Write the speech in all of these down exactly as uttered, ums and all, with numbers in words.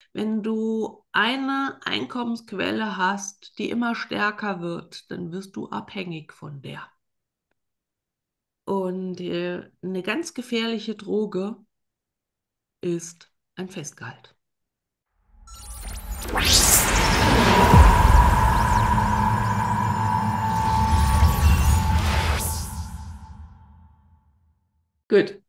wenn du eine Einkommensquelle hast, die immer stärker wird, dann wirst du abhängig von der. Und äh, eine ganz gefährliche Droge ist ein Festgehalt. Gut.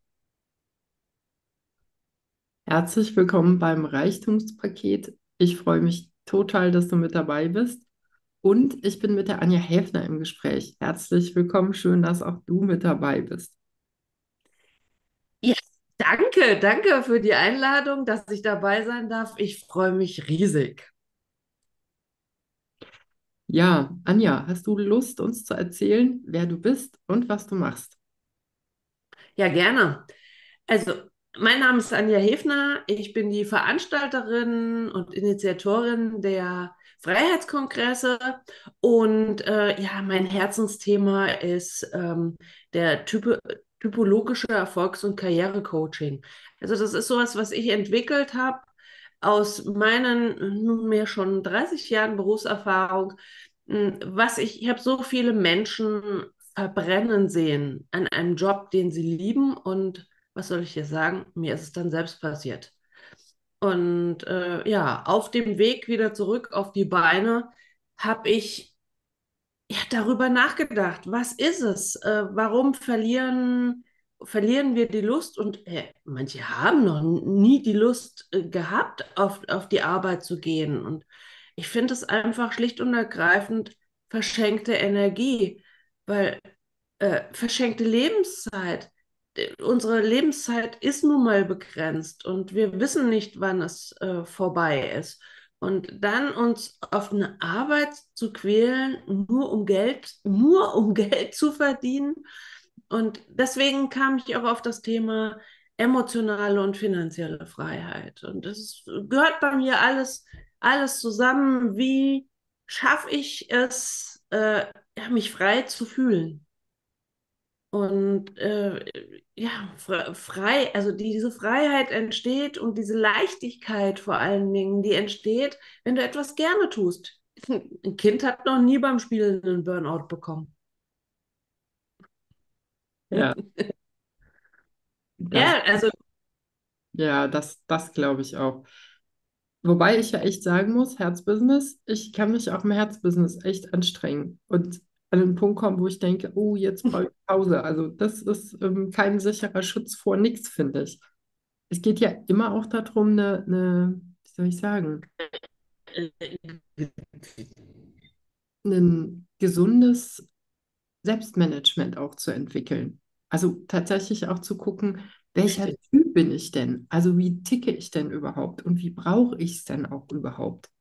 Herzlich willkommen beim Reichtumspaket. Ich freue mich total, dass du mit dabei bist. Und ich bin mit der Anja Häfner im Gespräch. Herzlich willkommen, schön, dass auch du mit dabei bist. Ja, danke, danke für die Einladung, dass ich dabei sein darf. Ich freue mich riesig. Ja, Anja, hast du Lust, uns zu erzählen, wer du bist und was du machst? Ja, gerne. Also, mein Name ist Anja Hefner. Ich bin die Veranstalterin und Initiatorin der Freiheitskongresse. Und äh, ja, mein Herzensthema ist ähm, der Typo typologische Erfolgs- und Karrierecoaching. Also, das ist sowas, was ich entwickelt habe aus meinen nunmehr schon dreißig Jahren Berufserfahrung. Hm, Was ich, ich habe so viele Menschen verbrennen sehen an einem Job, den sie lieben, und was soll ich dir sagen? Mir ist es dann selbst passiert. Und äh, ja, auf dem Weg wieder zurück auf die Beine habe ich ja, darüber nachgedacht. Was ist es? Äh, warum verlieren, verlieren wir die Lust? Und äh, manche haben noch nie die Lust äh, gehabt, auf, auf die Arbeit zu gehen. Und ich finde es einfach schlicht und ergreifend verschenkte Energie, weil äh, verschenkte Lebenszeit. Äh, Unsere Lebenszeit ist nun mal begrenzt und wir wissen nicht, wann es äh, vorbei ist. Und dann uns auf eine Arbeit zu quälen, nur um Geld, nur um Geld zu verdienen. Und deswegen kam ich auch auf das Thema emotionale und finanzielle Freiheit. Und das gehört bei mir alles, alles zusammen. Wie schaffe ich es, äh, ja, mich frei zu fühlen? Und äh, ja, fre- frei, also diese Freiheit entsteht und diese Leichtigkeit vor allen Dingen, die entsteht, wenn du etwas gerne tust. Ein Kind hat noch nie beim Spielen einen Burnout bekommen. Ja, das, Ja, also ja, das, das glaube ich auch. Wobei ich ja echt sagen muss, Herzbusiness, ich kann mich auch im Herzbusiness echt anstrengen und an einen Punkt kommen, wo ich denke, oh, jetzt brauche ich Pause. Also das ist ähm, kein sicherer Schutz vor nichts, finde ich. Es geht ja immer auch darum, eine, eine, wie soll ich sagen, ein gesundes Selbstmanagement auch zu entwickeln. Also tatsächlich auch zu gucken, welcher richtig, Typ bin ich denn? Also wie ticke ich denn überhaupt und wie brauche ich es denn auch überhaupt?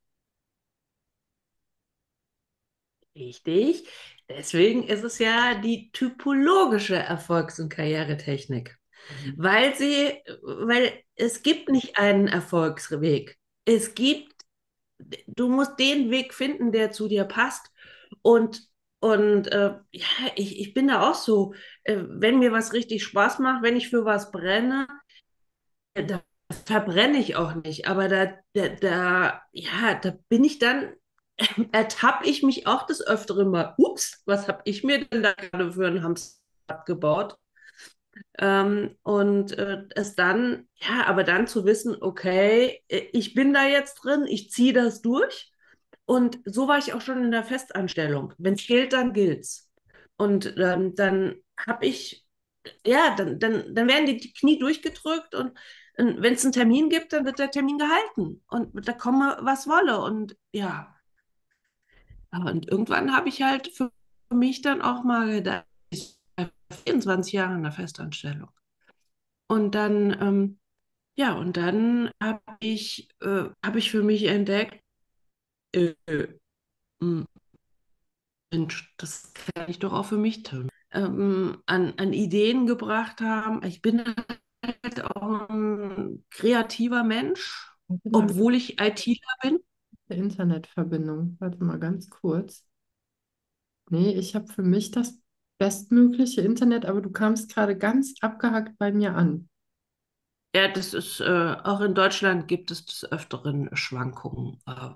richtig. Deswegen ist es ja die typologische Erfolgs- und Karrieretechnik. Mhm. Weil sie, weil es gibt nicht einen Erfolgsweg. Es gibt, du musst den Weg finden, der zu dir passt. Und, und äh, ja, ich, ich bin da auch so, äh, wenn mir was richtig Spaß macht, wenn ich für was brenne, äh, da verbrenne ich auch nicht. Aber da, da, da, ja, da bin ich dann, ertappe ich mich auch des Öfteren mal. Ups, was habe ich mir denn da gerade für einen Hamster gebaut? Ähm, und äh, es dann, ja, aber dann zu wissen, okay, äh, ich bin da jetzt drin, ich ziehe das durch. Und so war ich auch schon in der Festanstellung. Wenn es gilt, dann gilt's. Und ähm, dann habe ich, ja, dann, dann, dann werden die Knie durchgedrückt und, und wenn es einen Termin gibt, dann wird der Termin gehalten. Und da komme, was wolle. Und ja, und irgendwann habe ich halt für mich dann auch mal gedacht, ich war vierundzwanzig Jahre in der Festanstellung. Und dann, ähm, ja, und dann habe ich, äh, habe ich für mich entdeckt, äh, mh, Mensch, das kann ich doch auch für mich tun. Ähm, an, an Ideen gebracht haben. Ich bin halt auch ein kreativer Mensch, Warte mal, obwohl ich ITler bin. der Internetverbindung. Warte mal ganz kurz. Nee, ich habe für mich das bestmögliche Internet, aber du kamst gerade ganz abgehackt bei mir an. Ja, das ist, äh, auch in Deutschland gibt es des Öfteren Schwankungen äh,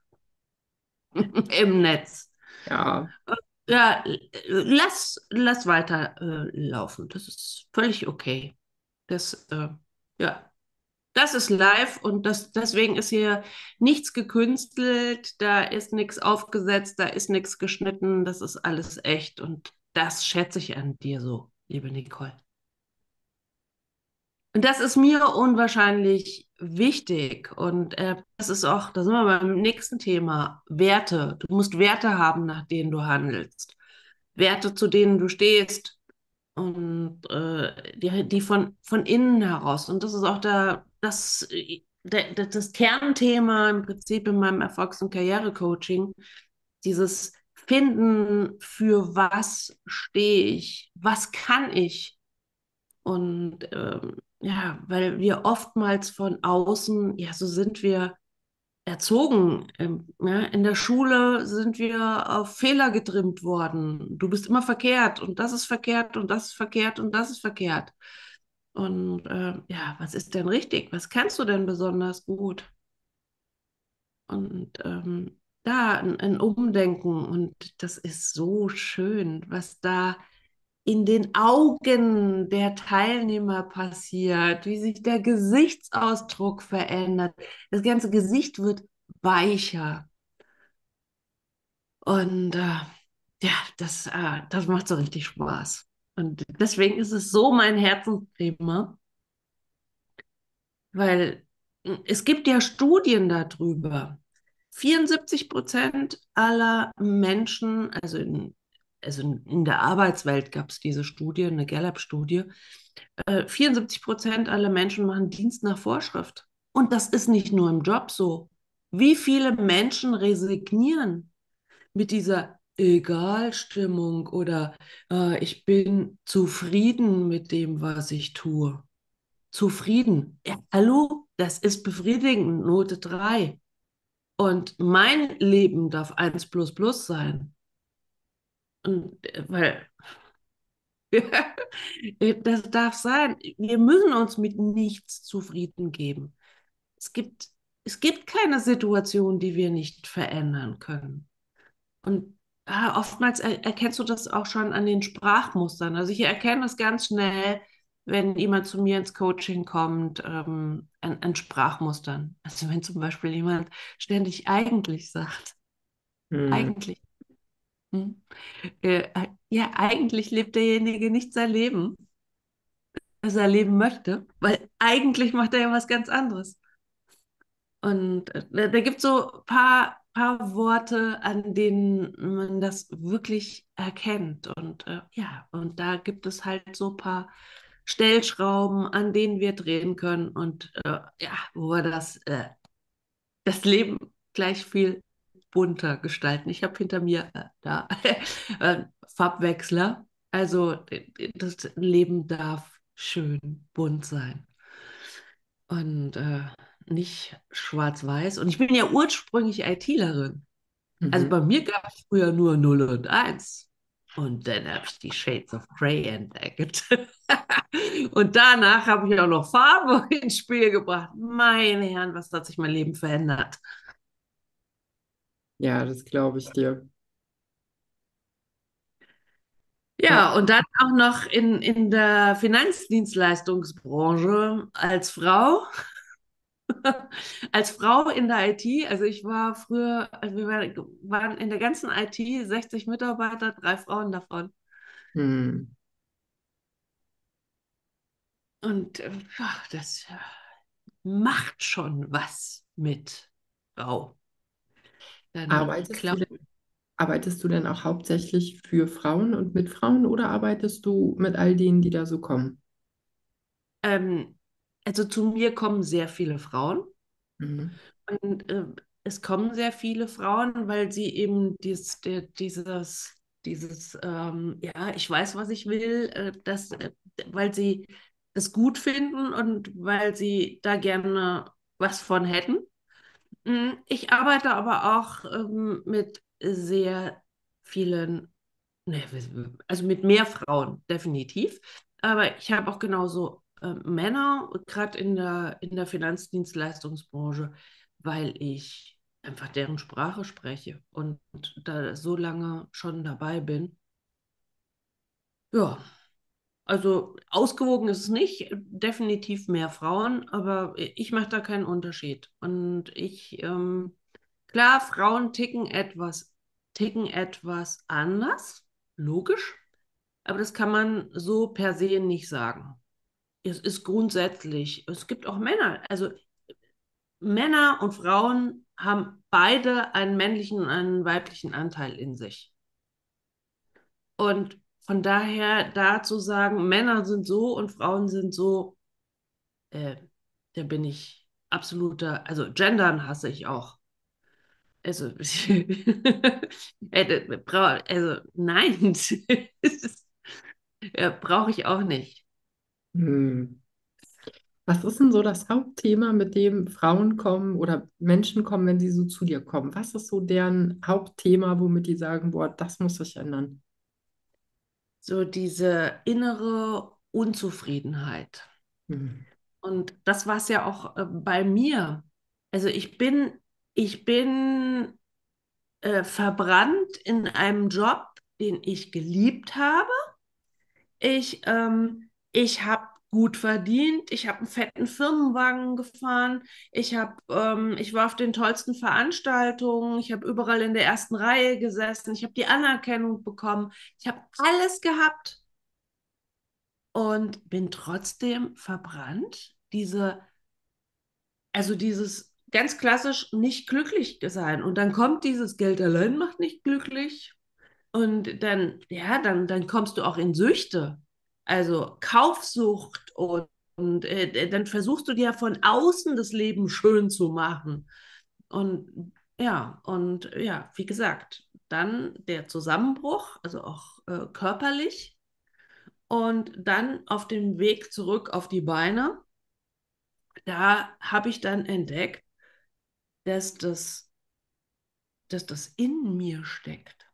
im Netz. Ja, Ja, lass, lass weiter äh, laufen. Das ist völlig okay. Das, äh, ja, das ist live und das, deswegen ist hier nichts gekünstelt, da ist nichts aufgesetzt, da ist nichts geschnitten, das ist alles echt und das schätze ich an dir so, liebe Nicole. Und das ist mir unwahrscheinlich wichtig und äh, das ist auch, da sind wir beim nächsten Thema, Werte. Du musst Werte haben, nach denen du handelst. Werte, zu denen du stehst und äh, die, die von, von innen heraus. Und das ist auch der, das, der, der, das Kernthema im Prinzip in meinem Erfolgs- und Karrierecoaching, dieses Finden, für was stehe ich, was kann ich. Und ähm, ja, weil wir oftmals von außen, ja, so sind wir erzogen. Ähm, ja, in der Schule sind wir auf Fehler getrimmt worden. Du bist immer verkehrt und das ist verkehrt und das ist verkehrt und das ist verkehrt. Und äh, ja, was ist denn richtig? Was kannst du denn besonders gut? Und ähm, da ein, ein Umdenken und das ist so schön, was da in den Augen der Teilnehmer passiert, wie sich der Gesichtsausdruck verändert. Das ganze Gesicht wird weicher. Und äh, ja, das, äh, das macht so richtig Spaß. Und deswegen ist es so mein Herzensthema, weil äh, es gibt ja Studien darüber. vierundsiebzig Prozent aller Menschen, also in, also in, in der Arbeitswelt gab es diese Studie, eine Gallup-Studie, äh, vierundsiebzig Prozent aller Menschen machen Dienst nach Vorschrift. Und das ist nicht nur im Job so. Wie viele Menschen resignieren mit dieser Egalstimmung oder äh, ich bin zufrieden mit dem, was ich tue. Zufrieden. Ja, hallo, das ist befriedigend, Note drei. Und mein Leben darf eins plus plus sein. Und äh, weil das darf sein. Wir müssen uns mit nichts zufrieden geben. Es gibt, es gibt keine Situation, die wir nicht verändern können. Und ah, oftmals er erkennst du das auch schon an den Sprachmustern. Also ich erkenne das ganz schnell, wenn jemand zu mir ins Coaching kommt, ähm, an, an Sprachmustern. Also wenn zum Beispiel jemand ständig eigentlich sagt, hm. eigentlich. Hm? Äh, ja, eigentlich lebt derjenige nicht sein Leben, das er leben möchte, weil eigentlich macht er ja was ganz anderes. Und äh, da, da gibt es so ein paar, paar Worte, an denen man das wirklich erkennt. Und äh, ja, und da gibt es halt so ein paar Stellschrauben, an denen wir drehen können und äh, ja, wo wir das, äh, das Leben gleich viel bunter gestalten. Ich habe hinter mir äh, da äh, Farbwechsler. Also äh, das Leben darf schön bunt sein und äh, nicht schwarz-weiß. Und ich bin ja ursprünglich ITlerin. Also Mhm. bei mir gab es früher nur null und eins. Und dann habe ich die Shades of Grey entdeckt. Und danach habe ich auch noch Farbe ins Spiel gebracht. Meine Herren, was hat sich mein Leben verändert? Ja, das glaube ich dir. Ja, Ja, und dann auch noch in, in der Finanzdienstleistungsbranche als Frau. Als Frau in der I T, also ich war früher, also wir waren in der ganzen I T sechzig Mitarbeiter, drei Frauen davon. hm. Und äh, ja, das äh, macht schon was mit Frau. Dann Arbeitest du glaubt, denn, arbeitest du denn auch hauptsächlich für Frauen und mit Frauen oder arbeitest du mit all denen, die da so kommen? ähm, also zu mir kommen sehr viele Frauen. Mhm. Und äh, es kommen sehr viele Frauen, weil sie eben dies, der, dieses, dieses ähm, ja, ich weiß, was ich will, äh, das, äh, weil sie es gut finden und weil sie da gerne was von hätten. Mm, Ich arbeite aber auch ähm, mit sehr vielen, ne, also mit mehr Frauen, definitiv. Aber ich habe auch genauso äh, Männer, gerade in der, in der Finanzdienstleistungsbranche, weil ich einfach deren Sprache spreche und da so lange schon dabei bin. Ja, also ausgewogen ist es nicht, definitiv mehr Frauen, aber ich mache da keinen Unterschied. Und ich, ähm, klar, Frauen ticken etwas, ticken etwas anders, logisch, aber das kann man so per se nicht sagen. Es ist grundsätzlich, es gibt auch Männer, also Männer und Frauen haben beide einen männlichen und einen weiblichen Anteil in sich. Und von daher da zu sagen, Männer sind so und Frauen sind so, äh, da bin ich absoluter, also Gendern hasse ich auch. Also, äh, bra- also nein, äh, brauche ich auch nicht. Hm. Was ist denn so das Hauptthema, mit dem Frauen kommen oder Menschen kommen, wenn sie so zu dir kommen? Was ist so deren Hauptthema, womit die sagen, boah, das muss sich ändern? So diese innere Unzufriedenheit. Hm. Und das war es ja auch äh, bei mir. Also ich bin, ich bin äh, verbrannt in einem Job, den ich geliebt habe. Ich, ähm, ich habe gut verdient, ich habe einen fetten Firmenwagen gefahren, ich hab, ähm, ich war auf den tollsten Veranstaltungen, ich habe überall in der ersten Reihe gesessen, ich habe die Anerkennung bekommen, ich habe alles gehabt und bin trotzdem verbrannt. Diese, also dieses ganz klassisch nicht glücklich sein. Und dann kommt dieses Geld allein macht nicht glücklich. Und dann, ja, dann, dann kommst du auch in Süchte, also Kaufsucht und, und äh, dann versuchst du dir von außen das Leben schön zu machen. Und ja, und ja, wie gesagt, dann der Zusammenbruch, also auch äh, körperlich und dann auf dem Weg zurück auf die Beine, da habe ich dann entdeckt, dass das, dass das in mir steckt.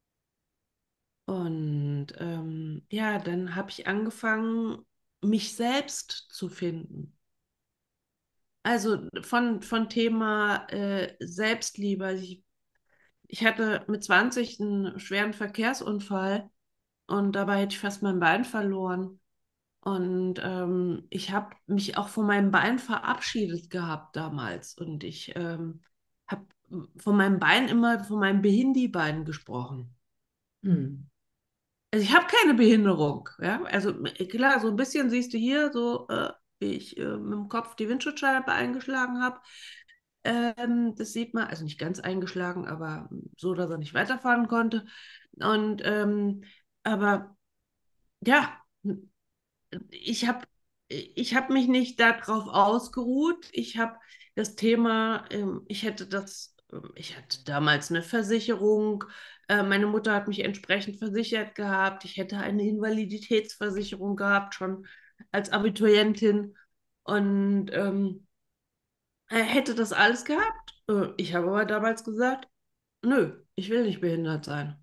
Und ähm, ja, dann habe ich angefangen, mich selbst zu finden. Also von, von Thema äh, Selbstliebe. Also ich, ich hatte mit zwanzig einen schweren Verkehrsunfall und dabei hätte ich fast mein Bein verloren. Und ähm, ich habe mich auch von meinem Bein verabschiedet gehabt damals. Und ich ähm, habe von meinem Bein immer von meinem Behindi-Bein gesprochen. Hm. Also ich habe keine Behinderung, ja. Also äh, klar, so ein bisschen siehst du hier, so äh, wie ich äh, mit dem Kopf die Windschutzscheibe eingeschlagen habe. Ähm, das sieht man, also nicht ganz eingeschlagen, aber so, dass er nicht weiterfahren konnte. Und ähm, aber ja, ich habe ich hab mich nicht darauf ausgeruht. Ich habe das Thema, ähm, ich hätte das, ähm, ich hatte damals eine Versicherung. Äh, meine Mutter hat mich entsprechend versichert gehabt. Ich hätte eine Invaliditätsversicherung gehabt, schon als Abiturientin. Und ähm, äh, hätte das alles gehabt. Äh, ich habe aber damals gesagt, nö, ich will nicht behindert sein.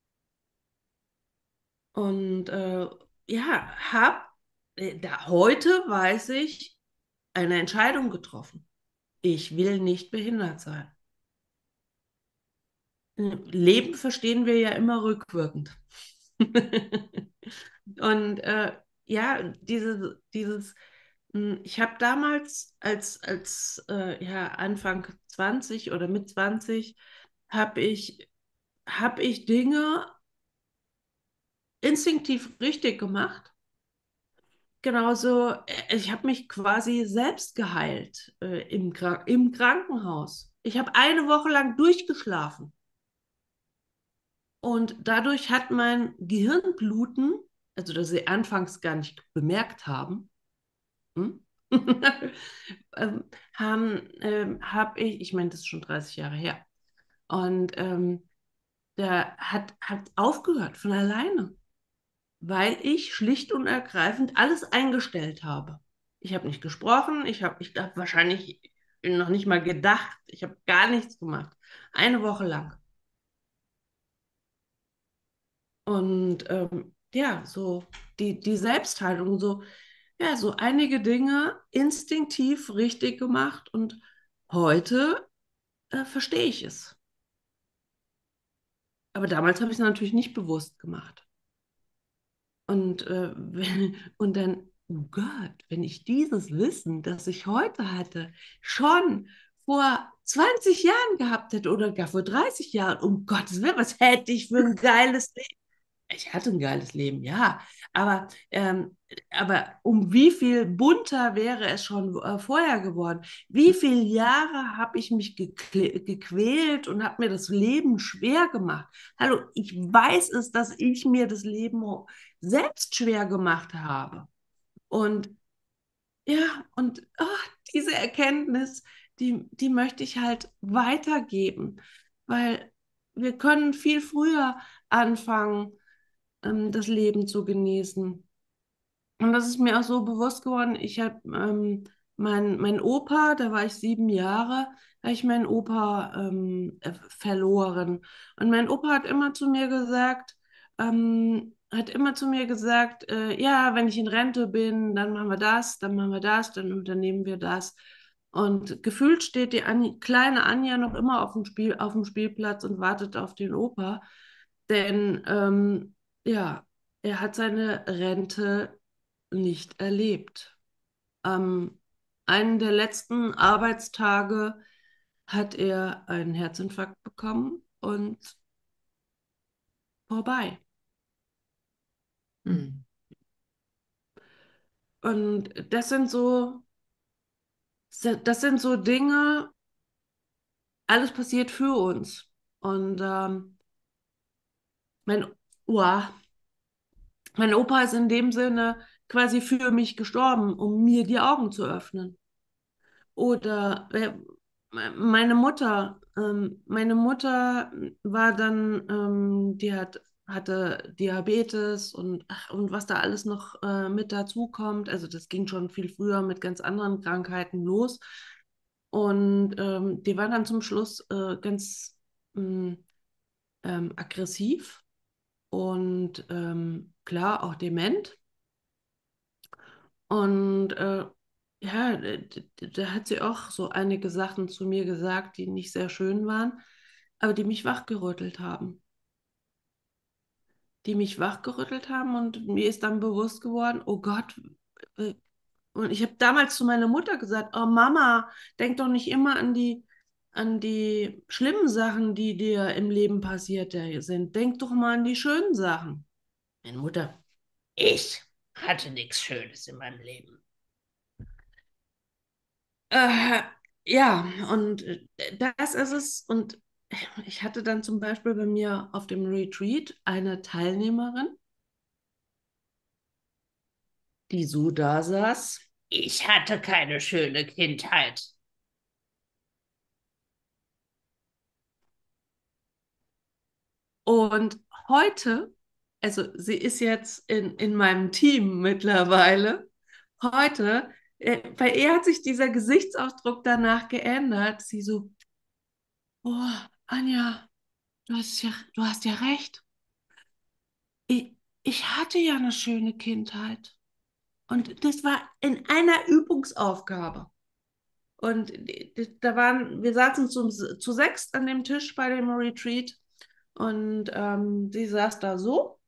Und äh, ja, habe äh, da heute weiß ich, eine Entscheidung getroffen. Ich will nicht behindert sein. Leben verstehen wir ja immer rückwirkend. Und äh, ja, diese, dieses, mh, ich habe damals als, als äh, ja, Anfang zwanzig oder mit zwanzig, habe ich, hab ich Dinge instinktiv richtig gemacht. Genauso, äh, ich habe mich quasi selbst geheilt äh, im, Kra im Krankenhaus. Ich habe eine Woche lang durchgeschlafen. Und dadurch hat mein Gehirnbluten, also das sie anfangs gar nicht bemerkt haben, hm? ähm, haben, ähm, habe ich, ich meine, das ist schon dreißig Jahre her, und ähm, der hat, hat aufgehört von alleine, weil ich schlicht und ergreifend alles eingestellt habe. Ich habe nicht gesprochen, ich habe ich hab wahrscheinlich noch nicht mal gedacht, ich habe gar nichts gemacht. Eine Woche lang. Und ähm, ja, so die, die Selbstheilung, so, ja, so einige Dinge instinktiv richtig gemacht und heute äh, verstehe ich es. Aber damals habe ich es natürlich nicht bewusst gemacht. Und, äh, wenn, und dann, oh Gott, wenn ich dieses Wissen, das ich heute hatte, schon vor zwanzig Jahren gehabt hätte oder gar vor dreißig Jahren, um Gottes Willen, was hätte ich für ein geiles Leben? Ich hatte ein geiles Leben, ja, aber, ähm, aber um wie viel bunter wäre es schon äh, vorher geworden? Wie viele Jahre habe ich mich gekle- gequält und habe mir das Leben schwer gemacht? Hallo, ich weiß es, dass ich mir das Leben selbst schwer gemacht habe. Und ja, und oh, diese Erkenntnis, die, die möchte ich halt weitergeben, weil wir können viel früher anfangen, ähm, das Leben zu genießen. Und das ist mir auch so bewusst geworden. Ich habe ähm, mein, mein Opa, da war ich sieben Jahre, habe ich meinen Opa ähm, äh, verloren. Und mein Opa hat immer zu mir gesagt, ähm, hat immer zu mir gesagt, äh, ja, wenn ich in Rente bin, dann machen wir das, dann machen wir das, dann unternehmen wir das. Und gefühlt steht die An kleine Anja noch immer auf dem Spiel, auf dem Spielplatz und wartet auf den Opa. Denn ähm, ja, er hat seine Rente nicht erlebt. Am einen der letzten Arbeitstage hat er einen Herzinfarkt bekommen und vorbei. Hm. Und das sind so, das sind so Dinge, alles passiert für uns. Und ähm, mein, Opa, mein Opa ist in dem Sinne quasi für mich gestorben, um mir die Augen zu öffnen. Oder äh, meine Mutter, ähm, meine Mutter war dann, ähm, die hat, hatte Diabetes und, ach, und was da alles noch äh, mit dazu kommt. Also das ging schon viel früher mit ganz anderen Krankheiten los. Und ähm, die war dann zum Schluss äh, ganz mh, ähm, aggressiv und ähm, klar auch dement. Und äh, ja, da hat sie auch so einige Sachen zu mir gesagt, die nicht sehr schön waren, aber die mich wachgerüttelt haben. Die mich wachgerüttelt haben und mir ist dann bewusst geworden, oh Gott, äh, und ich habe damals zu meiner Mutter gesagt, oh Mama, denk doch nicht immer an die, an die schlimmen Sachen, die dir im Leben passiert sind. Denk doch mal an die schönen Sachen. Meine Mutter, ich hatte nichts Schönes in meinem Leben. Äh, ja, und äh, das ist es. Und ich hatte dann zum Beispiel bei mir auf dem Retreat eine Teilnehmerin, die so da saß. Ich hatte keine schöne Kindheit. Und heute, also sie ist jetzt in, in meinem Team mittlerweile, heute, äh, bei ihr hat sich dieser Gesichtsausdruck danach geändert. Sie so, oh, Anja, du hast ja, du hast ja recht. Ich, ich hatte ja eine schöne Kindheit. Und das war in einer Übungsaufgabe. Und da waren, wir saßen zu, zu sechst an dem Tisch bei dem Retreat und ähm, sie saß da so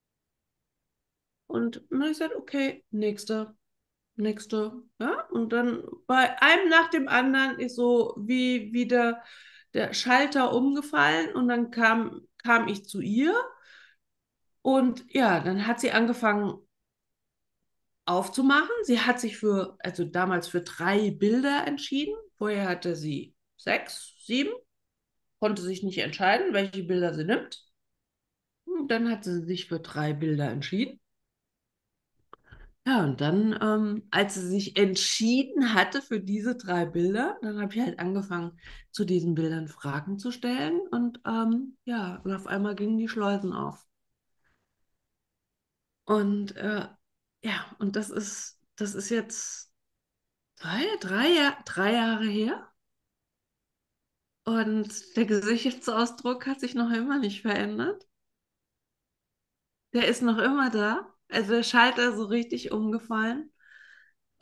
und dann hab ich gesagt, okay, nächste, nächste. Ja? Und dann bei einem nach dem anderen ist so wie wieder der Schalter umgefallen und dann kam, kam ich zu ihr und ja, dann hat sie angefangen aufzumachen. Sie hat sich für, also damals für drei Bilder entschieden. Vorher hatte sie sechs, sieben, konnte sich nicht entscheiden, welche Bilder sie nimmt. Und dann hat sie sich für drei Bilder entschieden. Ja, und dann, ähm, als sie sich entschieden hatte für diese drei Bilder, dann habe ich halt angefangen, zu diesen Bildern Fragen zu stellen. Und ähm, ja, und auf einmal gingen die Schleusen auf. Und äh, ja, und das ist, das ist jetzt drei, drei, Jahr, drei Jahre her. Und der Gesichtsausdruck hat sich noch immer nicht verändert. Der ist noch immer da. Also der Schalter ist so richtig umgefallen.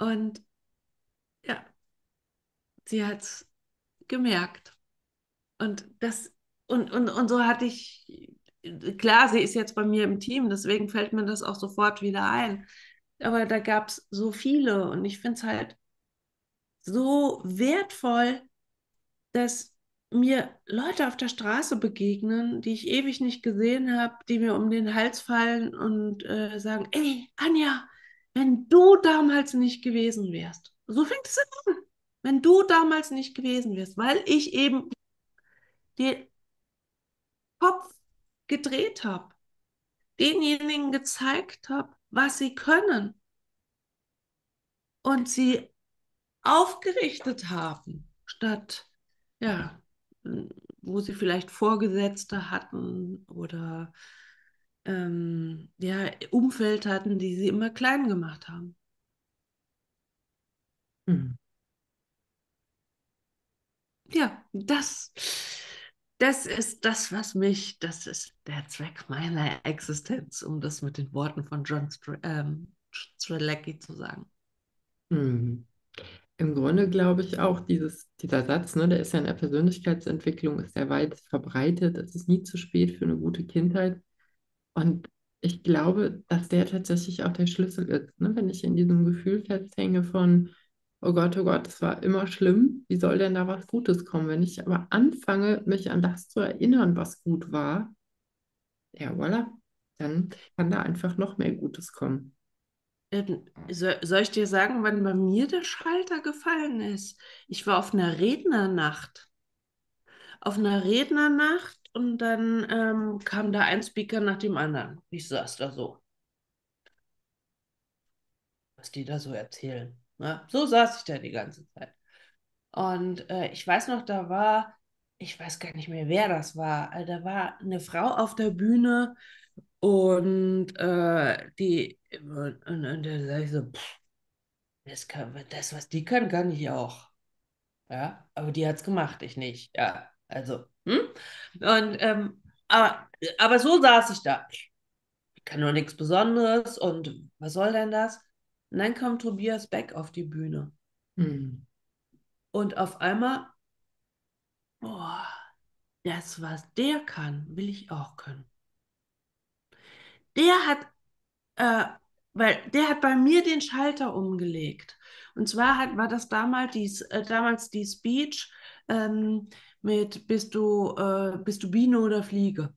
Und ja, sie hat es gemerkt. Und das, und, und, und so hatte ich, klar, sie ist jetzt bei mir im Team, deswegen fällt mir das auch sofort wieder ein. Aber da gab es so viele und ich finde es halt so wertvoll, dass mir Leute auf der Straße begegnen, die ich ewig nicht gesehen habe, die mir um den Hals fallen und äh, sagen, ey, Anja, wenn du damals nicht gewesen wärst, so fängt es an, wenn du damals nicht gewesen wärst, weil ich eben den Kopf gedreht habe, denjenigen gezeigt habe, was sie können und sie aufgerichtet haben, statt, ja, wo sie vielleicht Vorgesetzte hatten oder ähm, ja, Umfeld hatten, die sie immer klein gemacht haben. Hm. Ja, das, das ist das, was mich, das ist der Zweck meiner Existenz, um das mit den Worten von John Str ähm, Strzelecki zu sagen. Hm. Im Grunde glaube ich auch, dieses, dieser Satz, ne, der ist ja in der Persönlichkeitsentwicklung, ist sehr weit verbreitet. Es ist nie zu spät für eine gute Kindheit. Und ich glaube, dass der tatsächlich auch der Schlüssel ist. Ne? Wenn ich in diesem Gefühl festhänge von, oh Gott, oh Gott, das war immer schlimm, wie soll denn da was Gutes kommen? Wenn ich aber anfange, mich an das zu erinnern, was gut war, ja, voilà, dann kann da einfach noch mehr Gutes kommen. Ähm, so, soll ich dir sagen, wann bei mir der Schalter gefallen ist? Ich war auf einer Rednernacht. Auf einer Rednernacht und dann ähm, kam da ein Speaker nach dem anderen. Ich saß da so, was die da so erzählen. Ne? So saß ich da die ganze Zeit. Und äh, ich weiß noch, da war, ich weiß gar nicht mehr, wer das war. Äh, Da war eine Frau auf der Bühne und äh, die, und, und, und da sag ich so, pff, das, kann, das, was die können, kann ich auch. Ja, aber die hat es gemacht, ich nicht. Ja, also, hm? Und, ähm, aber, aber so saß ich da. Ich kann nur nichts Besonderes und was soll denn das? Und dann kommt Tobias Beck auf die Bühne. Hm. Und auf einmal, boah, das, was der kann, will ich auch können. Der hat, äh, weil der hat bei mir den Schalter umgelegt. Und zwar hat, war das damals die, äh, damals die Speech ähm, mit bist du, äh, bist du Biene oder Fliege?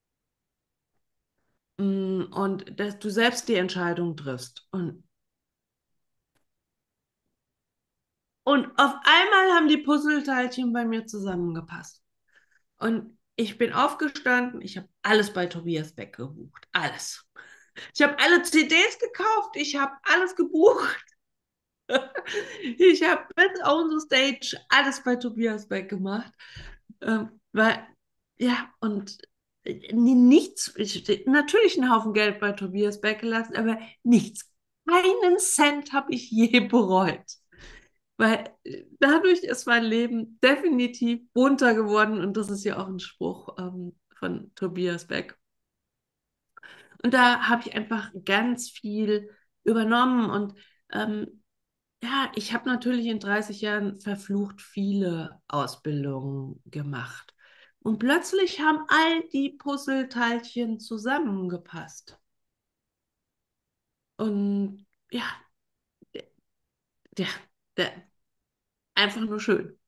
Mm, Und dass du selbst die Entscheidung triffst. Und, und auf einmal haben die Puzzleteilchen bei mir zusammengepasst. Und ich bin aufgestanden, ich habe alles bei Tobias Beck gebucht. Alles. Ich habe alle C Ds gekauft, ich habe alles gebucht. Ich habe bis on the stage alles bei Tobias Beck gemacht. Ähm, weil, ja, und äh, nichts, ich, natürlich einen Haufen Geld bei Tobias Beck gelassen, aber nichts, keinen Cent habe ich je bereut. Weil äh, dadurch ist mein Leben definitiv bunter geworden und das ist ja auch ein Spruch ähm, von Tobias Beck. Und da habe ich einfach ganz viel übernommen und ähm, ja, ich habe natürlich in dreißig Jahren verflucht viele Ausbildungen gemacht. Und plötzlich haben all die Puzzleteilchen zusammengepasst. Und ja, der, der, der einfach nur schön.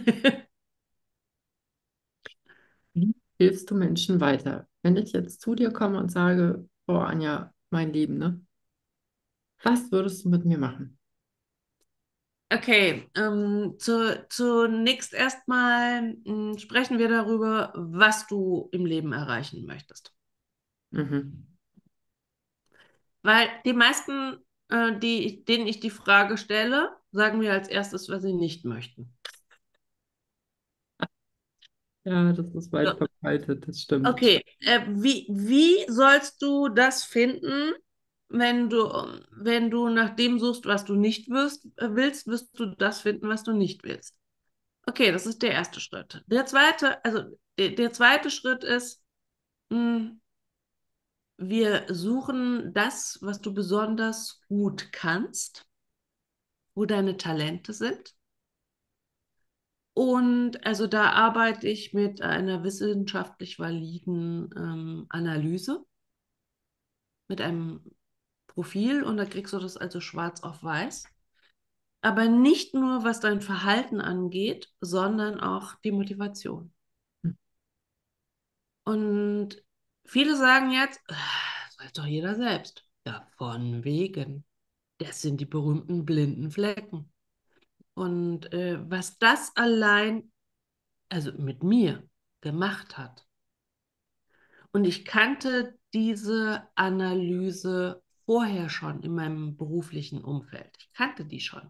Wie hilfst du Menschen weiter? Wenn ich jetzt zu dir komme und sage, oh Anja, mein Leben, ne? Was würdest du mit mir machen? Okay, ähm, zu, zunächst erstmal mh, sprechen wir darüber, was du im Leben erreichen möchtest. Mhm. Weil die meisten, äh, die, denen ich die Frage stelle, sagen mir als erstes, was sie nicht möchten. Ja, das ist weit So, verbreitet, das stimmt. okay, äh, wie, wie sollst du das finden, wenn du, wenn du nach dem suchst, was du nicht wirst, äh, willst, wirst du das finden, was du nicht willst? Okay, das ist der erste Schritt. Der zweite, also der, der zweite Schritt ist, mh, wir suchen das, was du besonders gut kannst wo deine Talente sind. Und also da arbeite ich mit einer wissenschaftlich validen ähm, Analyse, mit einem Profil und da kriegst du das also schwarz auf weiß. Aber nicht nur, was dein Verhalten angeht, sondern auch die Motivation. Und viele sagen jetzt, "Ah, das weiß doch jeder selbst. Ja, von wegen. Das sind die berühmten blinden Flecken. Und äh, was das allein, also mit mir, gemacht hat. Und ich kannte diese Analyse vorher schon in meinem beruflichen Umfeld. Ich kannte die schon.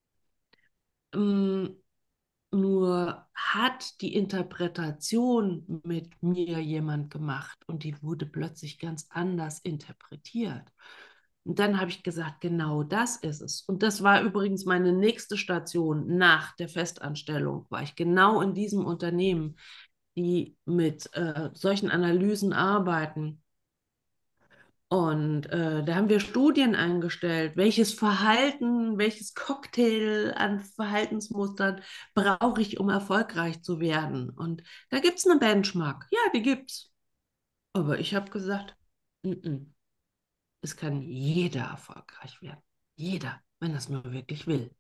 Mm, Nur hat die Interpretation mit mir jemand gemacht und die wurde plötzlich ganz anders interpretiert. Und dann habe ich gesagt, genau das ist es. Und das war übrigens meine nächste Station nach der Festanstellung, war ich genau in diesem Unternehmen, die mit äh, solchen Analysen arbeiten. Und äh, da haben wir Studien eingestellt, welches Verhalten, welches Cocktail an Verhaltensmustern brauche ich, um erfolgreich zu werden. Und da gibt es eine Benchmark. Ja, die gibt's. Aber ich habe gesagt, "Mm, mm, es kann jeder erfolgreich werden. Jeder, wenn er es nur wirklich will.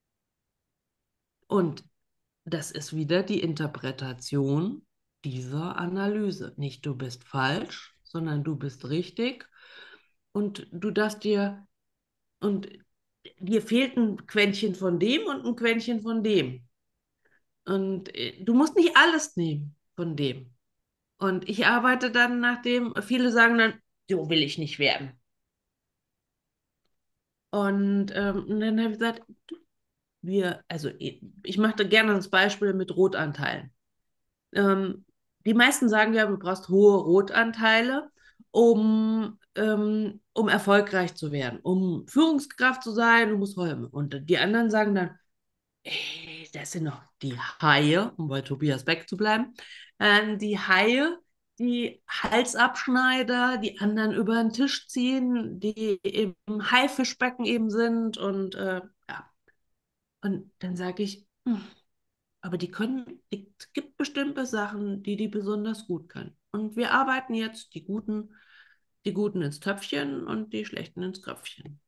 Und das ist wieder die Interpretation dieser Analyse. Nicht du bist falsch, sondern du bist richtig. Und du darfst dir Und dir fehlt ein Quäntchen von dem und ein Quäntchen von dem. Und äh, du musst nicht alles nehmen von dem. Und ich arbeite dann nach dem, viele sagen dann, so will ich nicht werden. Und, ähm, und dann habe ich gesagt, wir, also ich, ich mache da gerne das Beispiel mit Rotanteilen. Ähm, die meisten sagen ja, du brauchst hohe Rotanteile, um, ähm, um erfolgreich zu werden, um Führungskraft zu sein, du musst Räume. Und die anderen sagen dann, Ey, das sind noch die Haie, um bei Tobias Beck zu bleiben. Ähm, die Haie, die Halsabschneider, die anderen über den Tisch ziehen, die im Haifischbecken eben sind. Und äh, ja, und dann sage ich, hm, aber die können, die, es gibt bestimmte Sachen, die die besonders gut können. Und wir arbeiten jetzt die Guten, die Guten ins Töpfchen und die Schlechten ins Köpfchen.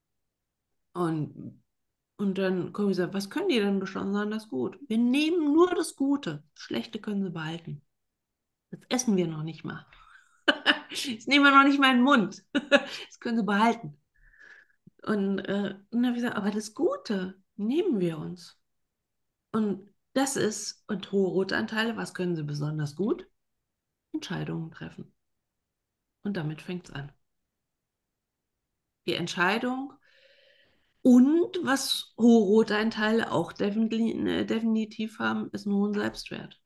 Und Und dann kommen sie, was können die denn besonders gut? Wir nehmen nur das Gute. Das Schlechte können sie behalten. Das essen wir noch nicht mal. Das nehmen wir noch nicht mal in den Mund. Das können sie behalten. Und, äh, und dann habe ich gesagt, aber das Gute nehmen wir uns. Und das ist, und hohe Rotanteile, was können sie besonders gut? Entscheidungen treffen. Und damit fängt es an. Die Entscheidung und was hohe Rotanteile auch definitiv, definitiv haben, ist einen hohen Selbstwert.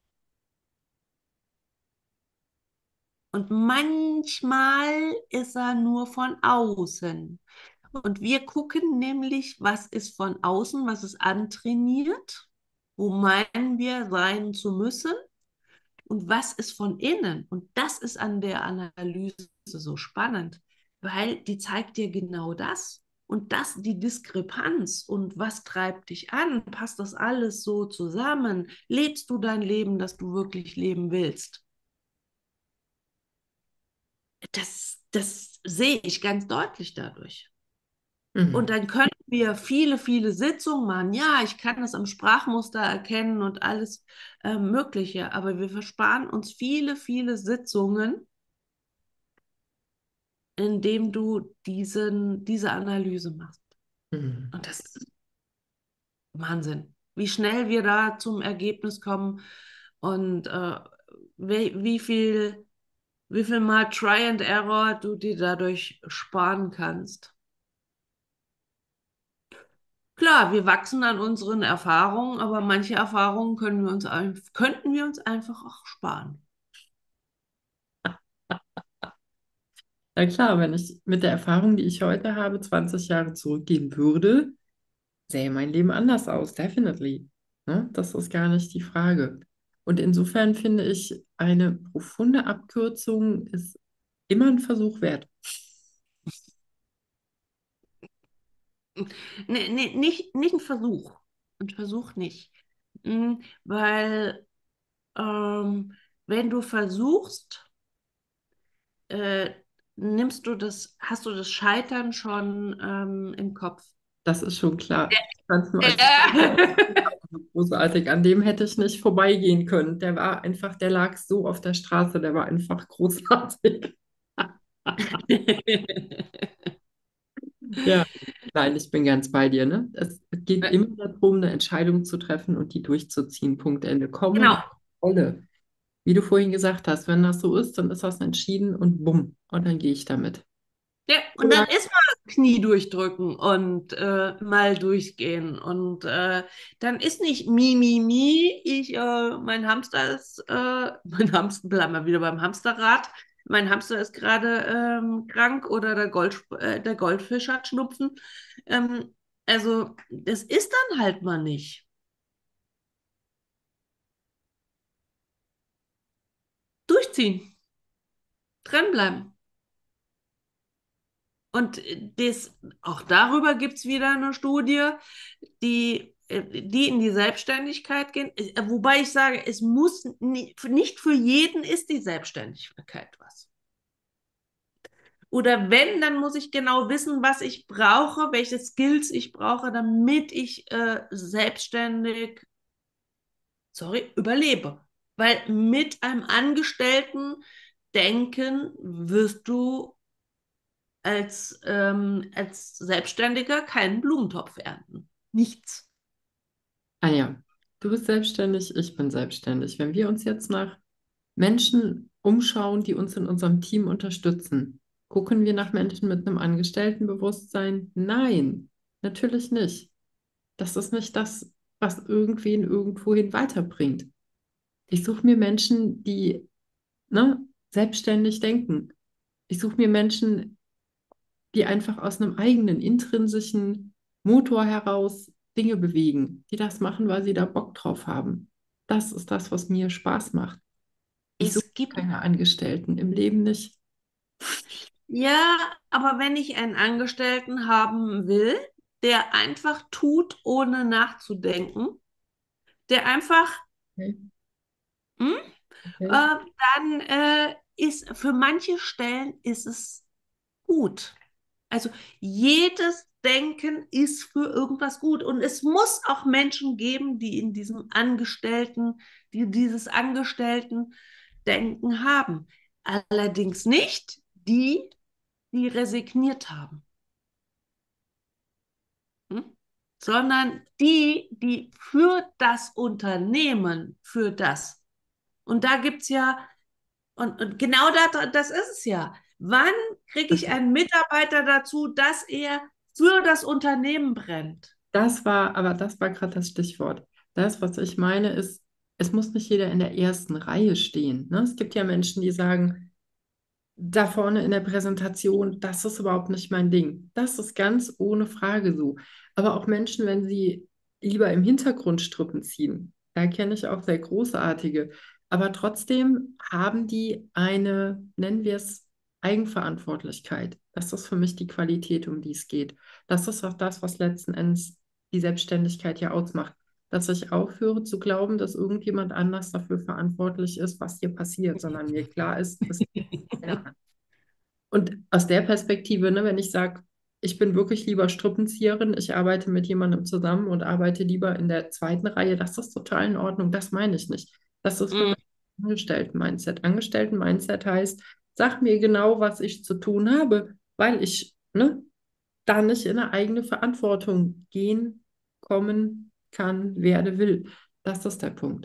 Und manchmal ist er nur von außen. Und wir gucken nämlich, was ist von außen, was ist antrainiert, wo meinen wir sein zu müssen und was ist von innen. Und das ist an der Analyse so spannend, weil die zeigt dir genau das. Und das, die Diskrepanz und was treibt dich an? Passt das alles so zusammen? Lebst du dein Leben, das du wirklich leben willst? Das, das sehe ich ganz deutlich dadurch. Und Mhm. dann können wir viele, viele Sitzungen machen. Ja, ich kann das am Sprachmuster erkennen und alles äh, Mögliche, aber wir versparen uns viele, viele Sitzungen, indem du diesen, diese Analyse machst. Mhm. Und das ist Wahnsinn, wie schnell wir da zum Ergebnis kommen und äh, wie, wie viel, wie viel mal Try and Error du dir dadurch sparen kannst. Klar, wir wachsen an unseren Erfahrungen, aber manche Erfahrungen können wir uns, ein- könnten wir uns einfach auch sparen. Ja klar, wenn ich mit der Erfahrung, die ich heute habe, zwanzig Jahre zurückgehen würde, sähe mein Leben anders aus, definitely. Ne? Das ist gar nicht die Frage. Und insofern finde ich, eine profunde Abkürzung ist immer ein Versuch wert. Nee, nee, nicht, nicht ein Versuch. Ein Versuch nicht. Mm, Weil ähm, wenn du versuchst, äh, nimmst du das, hast du das Scheitern schon ähm, im Kopf. Das ist schon klar. Ich fand es nur als Ja. großartig. An dem hätte ich nicht vorbeigehen können. Der war einfach, der lag so auf der Straße, der war einfach großartig. Ja, nein, ich bin ganz bei dir, ne? Es geht immer darum, eine Entscheidung zu treffen und die durchzuziehen. Punkt, Ende. Komme, Genau. was wolle. Wie du vorhin gesagt hast, wenn das so ist, dann ist das entschieden und bumm. Und dann gehe ich damit. Ja, und dann ist mal Knie durchdrücken und äh, mal durchgehen. Und äh, dann ist nicht mi, mi, mi, ich, äh, mein Hamster ist, äh, mein Hamster, bleiben wir wieder beim Hamsterrad. Mein Hamster ist gerade ähm, krank oder der Gold, äh, der Goldfisch hat Schnupfen. Ähm, also, das ist dann halt mal nicht. Durchziehen, dranbleiben. Und das, auch darüber gibt es wieder eine Studie, die, äh, die in die Selbstständigkeit gehen. Äh, Wobei ich sage, es muss nie, nicht für jeden ist die Selbstständigkeit was. Oder wenn, dann muss ich genau wissen, was ich brauche, welche Skills ich brauche, damit ich äh, selbstständig, sorry, überlebe. Weil mit einem Angestellten denken wirst du als, ähm, als Selbstständiger keinen Blumentopf ernten. Nichts. Ah ja, du bist selbstständig, ich bin selbstständig. Wenn wir uns jetzt nach Menschen umschauen, die uns in unserem Team unterstützen, gucken wir nach Menschen mit einem Angestelltenbewusstsein? Nein, natürlich nicht. Das ist nicht das, was irgendwen irgendwohin weiterbringt. Ich suche mir Menschen, die, ne, selbstständig denken. Ich suche mir Menschen, die einfach aus einem eigenen intrinsischen Motor heraus Dinge bewegen, die das machen, weil sie da Bock drauf haben. Das ist das, was mir Spaß macht. Ich suche Es gibt, keine Angestellten, im Leben nicht. ja, aber wenn ich einen Angestellten haben will, der einfach tut, ohne nachzudenken, der einfach, Okay, hm, okay. äh, dann äh, ist für manche Stellen ist es gut. Also jedes Denken ist für irgendwas gut. Und es muss auch Menschen geben, die in diesem Angestellten, die dieses Angestellten-Denken haben. Allerdings nicht die, die resigniert haben, hm? Sondern die, die für das Unternehmen, für das. Und da gibt es ja, und, und genau das, das ist es ja. Wann kriege Das, ich einen Mitarbeiter dazu, dass er für das Unternehmen brennt? das war, aber das war gerade das Stichwort. Das, was ich meine, ist, es muss nicht jeder in der ersten Reihe stehen. Ne? Es gibt ja Menschen, die sagen, da vorne in der Präsentation, das ist überhaupt nicht mein Ding. Das ist ganz ohne Frage so. Aber auch Menschen, wenn sie lieber im Hintergrund Strippen ziehen, da kenne ich auch sehr großartige. Aber trotzdem haben die eine, nennen wir es, Eigenverantwortlichkeit. Das ist für mich die Qualität, um die es geht. Das ist auch das, was letzten Endes die Selbstständigkeit ja ausmacht. Dass ich aufhöre zu glauben, dass irgendjemand anders dafür verantwortlich ist, was hier passiert, sondern mir klar ist, es ja. Und aus der Perspektive, ne, wenn ich sage, ich bin wirklich lieber Strippenzieherin, ich arbeite mit jemandem zusammen und arbeite lieber in der zweiten Reihe, das ist total in Ordnung, das meine ich nicht. Das ist für Mm, mich Angestellten-Mindset. Angestellten-Mindset heißt, sag mir genau, was ich zu tun habe, weil ich, ne, da nicht in eine eigene Verantwortung gehen, kommen kann, werde, will. Das ist der Punkt.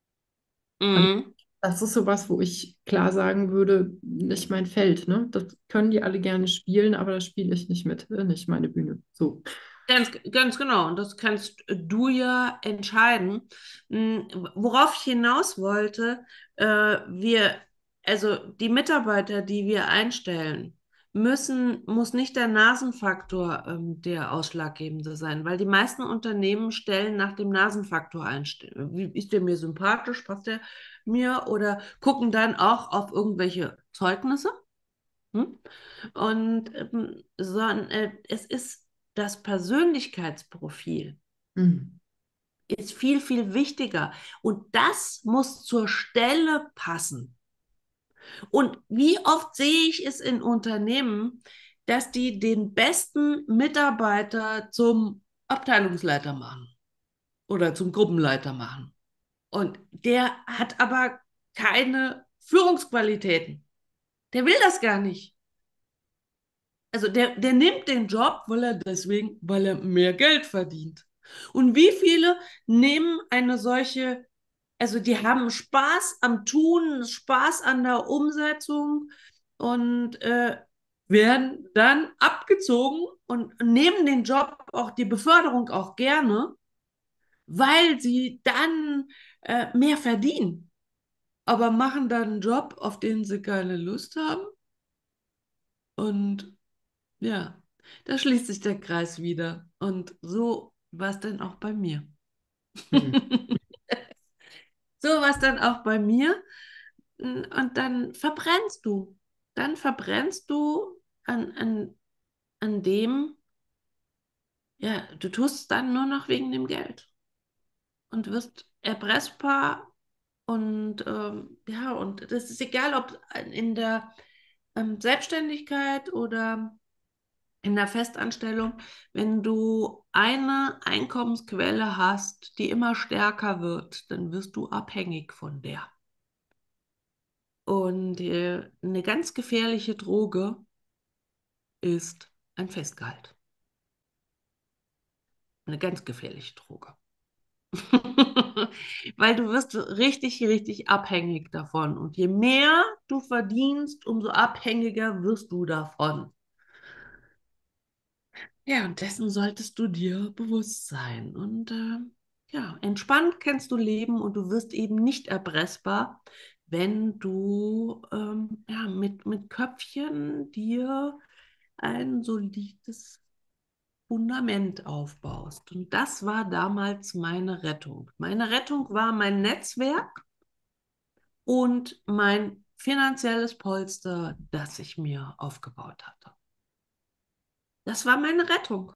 mm. Das ist sowas, wo ich klar sagen würde, nicht mein Feld, ne? Das können die alle gerne spielen, aber da spiele ich nicht mit, äh, nicht meine Bühne. So. Ganz, ganz genau. Und das kannst du ja entscheiden. Mm, Worauf ich hinaus wollte, äh, wir, also die Mitarbeiter, die wir einstellen, müssen, muss nicht der Nasenfaktor, ähm, der ausschlaggebende sein, weil die meisten Unternehmen stellen nach dem Nasenfaktor ein. Wie ist der mir sympathisch? Passt der mir? Oder gucken dann auch auf irgendwelche Zeugnisse? Hm? Und ähm, so, äh, es ist das Persönlichkeitsprofil Mhm. ist viel, viel wichtiger. Und das muss zur Stelle passen. Und wie oft sehe ich es in Unternehmen, dass die den besten Mitarbeiter zum Abteilungsleiter machen oder zum Gruppenleiter machen. Und der hat aber keine Führungsqualitäten. Der will das gar nicht. Also der, der nimmt den Job, weil er deswegen, weil er mehr Geld verdient. Und wie viele nehmen eine solche, also die haben Spaß am Tun, Spaß an der Umsetzung und äh, werden dann abgezogen und nehmen den Job, auch die Beförderung auch gerne, weil sie dann äh, mehr verdienen, aber machen dann einen Job, auf den sie keine Lust haben. Und ja, da schließt sich der Kreis wieder. Und so war es dann auch bei mir. Mhm. So war es dann auch bei mir. Und dann verbrennst du. Dann verbrennst du an, an, an dem, ja, du tust es dann nur noch wegen dem Geld und wirst erpressbar. Und ähm, ja, und das ist egal, ob in der ähm, Selbstständigkeit oder in der Festanstellung, wenn du eine Einkommensquelle hast, die immer stärker wird, dann wirst du abhängig von der. Und äh, eine ganz gefährliche Droge ist ein Festgehalt. Eine ganz gefährliche Droge. Weil du wirst richtig, richtig abhängig davon. Und je mehr du verdienst, umso abhängiger wirst du davon. Ja, und dessen solltest du dir bewusst sein. Und äh, ja, entspannt kannst du leben und du wirst eben nicht erpressbar, wenn du ähm, ja, mit, mit Köpfchen dir ein solides Fundament aufbaust. Und das war damals meine Rettung. Meine Rettung war mein Netzwerk und mein finanzielles Polster, das ich mir aufgebaut hatte. Das war meine Rettung.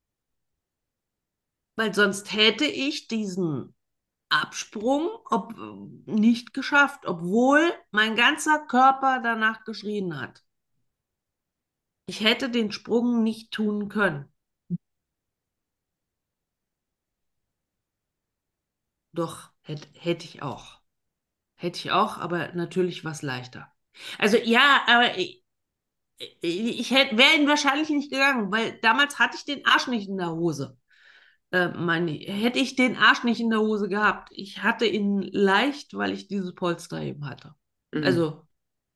Weil sonst hätte ich diesen Absprung ob, nicht geschafft, obwohl mein ganzer Körper danach geschrien hat. Ich hätte den Sprung nicht tun können. Doch, hätte, hätte ich auch. Hätte ich auch, aber natürlich was leichter. Also ja, aber ich, ich hätte, wäre ihn wahrscheinlich nicht gegangen, weil damals hatte ich den Arsch nicht in der Hose. Äh, meine, hätte ich den Arsch nicht in der Hose gehabt. Ich hatte ihn leicht, weil ich dieses Polster eben hatte. Mhm. Also,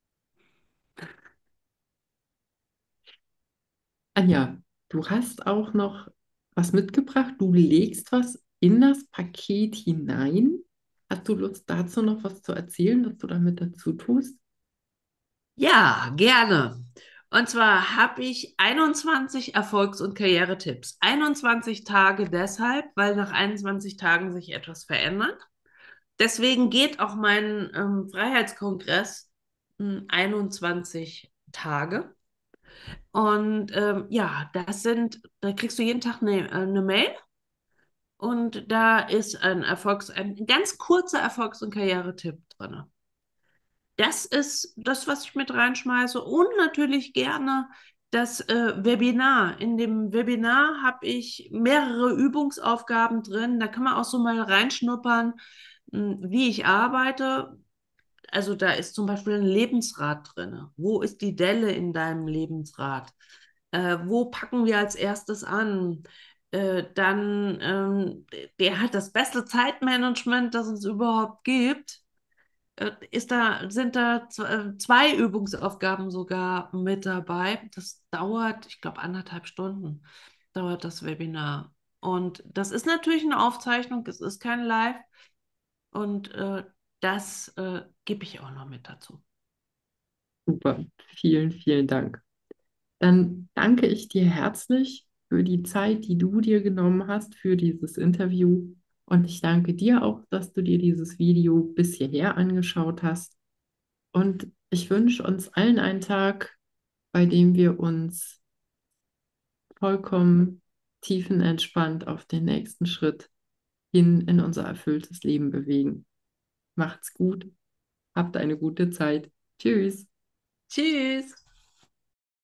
Anja, du hast auch noch was mitgebracht. Du legst was in das Paket hinein. Hast du Lust dazu noch was zu erzählen, was du damit dazu tust? ja, gerne. Und zwar habe ich einundzwanzig Erfolgs- und Karrieretipps. einundzwanzig Tage deshalb, weil nach einundzwanzig Tagen sich etwas verändert. Deswegen geht auch mein ähm, Freiheitskongress mh, einundzwanzig Tage. Und ähm, ja, das sind, da kriegst du jeden Tag eine, äh, eine Mail und da ist ein Erfolgs-, ein ganz kurzer Erfolgs- und Karrieretipp drin. Das ist das, was ich mit reinschmeiße und natürlich gerne das äh, Webinar. In dem Webinar habe ich mehrere Übungsaufgaben drin. Da kann man auch so mal reinschnuppern, mh, wie ich arbeite. Also da ist zum Beispiel ein Lebensrad drin. Wo ist die Delle in deinem Lebensrad? Äh, wo packen wir als erstes an? Äh, dann, ähm, der hat das beste Zeitmanagement, das es überhaupt gibt. Äh, ist da, sind da z- äh, zwei Übungsaufgaben sogar mit dabei. Das dauert, ich glaube, anderthalb Stunden dauert das Webinar. Und das ist natürlich eine Aufzeichnung, es ist kein Live. Und äh, das äh, gebe ich auch noch mit dazu. Super, vielen, vielen Dank. Dann danke ich dir herzlich für die Zeit, die du dir genommen hast für dieses Interview. Und ich danke dir auch, dass du dir dieses Video bis hierher angeschaut hast. Und ich wünsche uns allen einen Tag, bei dem wir uns vollkommen tiefenentspannt auf den nächsten Schritt hin in unser erfülltes Leben bewegen. Macht's gut, habt eine gute Zeit. Tschüss. Tschüss.